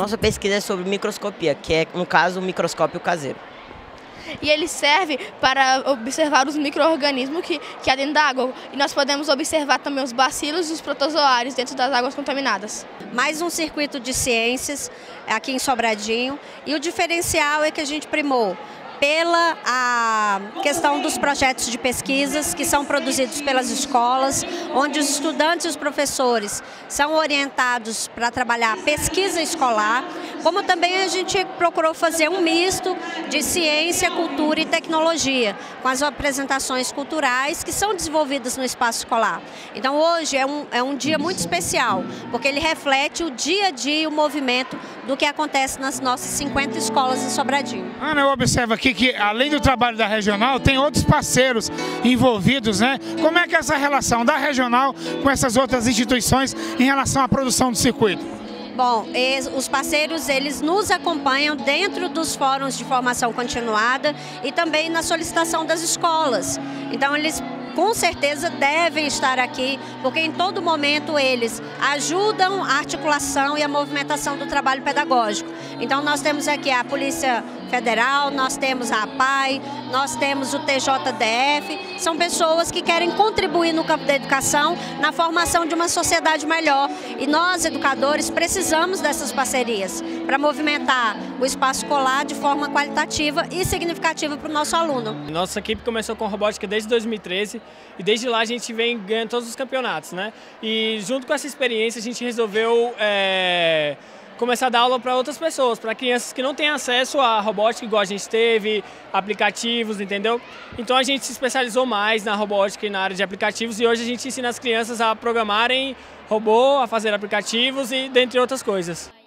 nossa pesquisa é sobre microscopia, que é, no caso, o microscópio caseiro. E ele serve para observar os micro-organismos que há dentro da água. E nós podemos observar também os bacilos e os protozoários dentro das águas contaminadas. Mais um circuito de ciências aqui em Sobradinho. E o diferencial é que a gente primou pela a questão dos projetos de pesquisas que são produzidos pelas escolas, onde os estudantes e os professores são orientados para trabalhar pesquisa escolar, como também a gente procurou fazer um misto de ciência, cultura e tecnologia, com as apresentações culturais que são desenvolvidas no espaço escolar. Então hoje é um dia muito especial, porque ele reflete o dia a dia, o movimento do que acontece nas nossas 50 escolas em Sobradinho. Ana, eu observo aqui que, além do trabalho da regional, tem outros parceiros envolvidos, né? Como é que é essa relação da regional com essas outras instituições em relação à produção do circuito? Bom, os parceiros, eles nos acompanham dentro dos fóruns de formação continuada e também na solicitação das escolas. Então, eles com certeza devem estar aqui, porque em todo momento eles ajudam a articulação e a movimentação do trabalho pedagógico. Então nós temos aqui a Polícia Federal, nós temos a APAI, nós temos o TJDF, são pessoas que querem contribuir no campo da educação, na formação de uma sociedade melhor. E nós, educadores, precisamos dessas parcerias para movimentar o espaço escolar de forma qualitativa e significativa para o nosso aluno. Nossa equipe começou com robótica desde 2013 e desde lá a gente vem ganhando todos os campeonatos, né? E junto com essa experiência a gente resolveu começar a dar aula para outras pessoas, para crianças que não têm acesso à robótica igual a gente teve, aplicativos, entendeu? Então a gente se especializou mais na robótica e na área de aplicativos e hoje a gente ensina as crianças a programarem robô, a fazer aplicativos e dentre outras coisas.